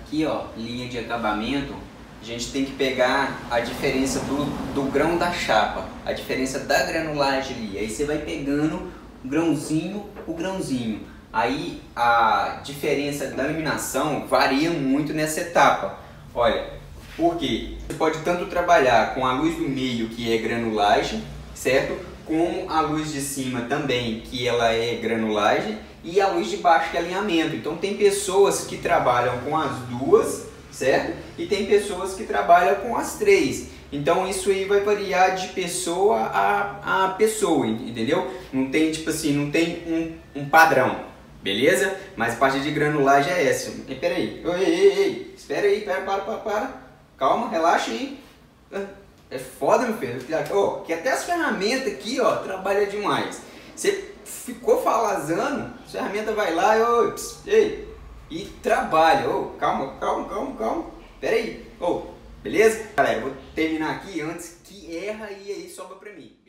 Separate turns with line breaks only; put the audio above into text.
Aqui, ó, linha de acabamento, a gente tem que pegar a diferença do grão da chapa, a diferença da granulagem ali. Aí você vai pegando grãozinho por grãozinho. Aí a diferença da iluminação varia muito nessa etapa. Olha, por quê? Você pode tanto trabalhar com a luz do meio, que é granulagem, certo? Como a luz de cima também, que ela é granulagem, e a luz de baixo, que é alinhamento. Então tem pessoas que trabalham com as duas, certo? E tem pessoas que trabalham com as três. Então isso aí vai variar de pessoa a pessoa, entendeu? Não tem, tipo assim, não tem um padrão, beleza? Mas a parte de granulagem é essa. E peraí, ei, espera aí, para. Calma, relaxa aí. É foda, meu filho. Oh, que até as ferramentas aqui, ó, trabalha demais. Você ficou falazando, a ferramenta vai lá e trabalha. Oh, calma. Pera aí. Oh, beleza? Galera, eu vou terminar aqui antes que erra e aí sobra pra mim.